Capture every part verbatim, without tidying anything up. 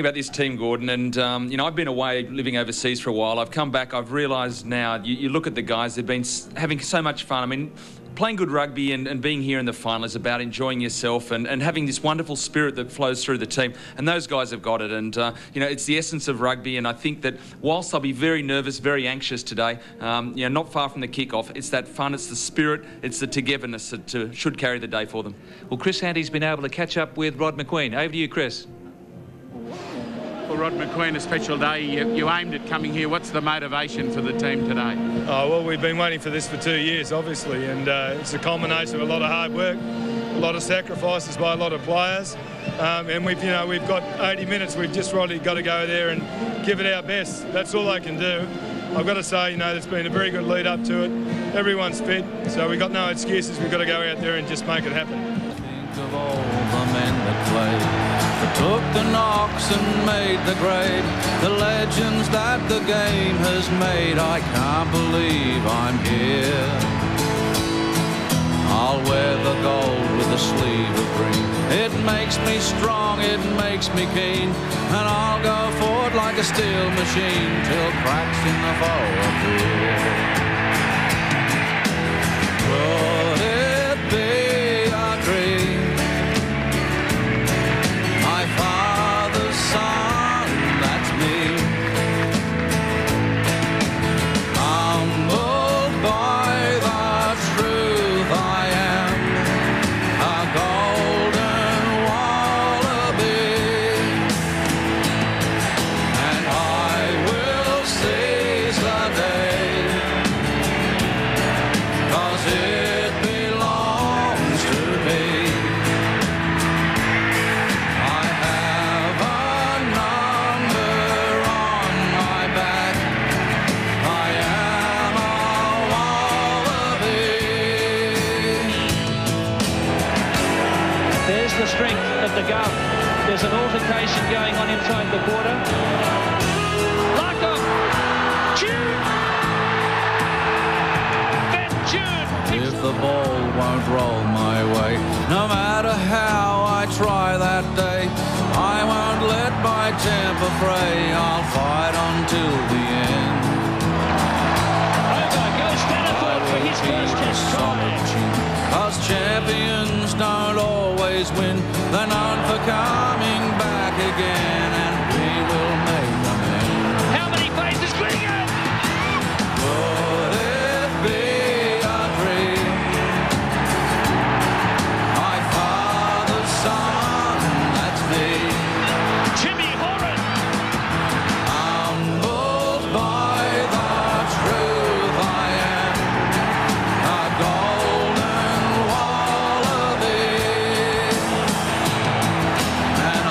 about this team, Gordon, and, um, you know, I've been away living overseas for a while. I've come back. I've realised now, you, you look at the guys, they've been having so much fun. I mean, playing good rugby and, and being here in the final is about enjoying yourself and, and having this wonderful spirit that flows through the team. And those guys have got it. And, uh, you know, it's the essence of rugby. And I think that whilst I'll be very nervous, very anxious today, um, you know, not far from the kick-off, it's that fun, it's the spirit, it's the togetherness that to, should carry the day for them. Well, Chris Handy's been able to catch up with Rod McQueen. Over to you, Chris. Well, Rod McQueen, a special day. You, you aimed at coming here. What's the motivation for the team today? Oh, well, we've been waiting for this for two years, obviously, and uh, it's a culmination of a lot of hard work, a lot of sacrifices by a lot of players, um, and we've, you know, we've got eighty minutes. We've just really got to go there and give it our best. That's all I can do. I've got to say, you know, there's been a very good lead up to it. Everyone's fit, so we've got no excuses. We've got to go out there and just make it happen. Think of all the men that played, that took the knocks and made the grade, the legends that the game has made. I can't believe I'm here. I'll wear the gold with a sleeve of green. It makes me strong, it makes me keen, and I'll go forward like a steel machine till cracks in the foe appear. Could it be a dream? My father's son, that's me. Humbled by the truth, I am a golden wallaby, and I will seize the day, 'cause it belongs to me. I have a number on my back. I am a wallaby. There's the strength of the gun. There's an altercation going on inside the quarter. Larkham! June! Ben June! If the ball won't roll my way, no matter how I try that day, I won't let my temper fray. I'll fight on till the end. Over goes Stanford for his first test try. Cause champions don't always win. They're known for coming back again, and we will make amends. How many faces clearing it? Could it be a dream? My father's son, that's me. Timmy Horan! Humbled by the truth, I am a golden wallaby, and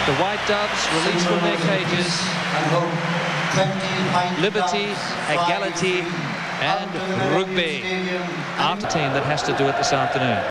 The White Doves released from their cages. Liberty, equality and rugby. After team that has to do it this afternoon.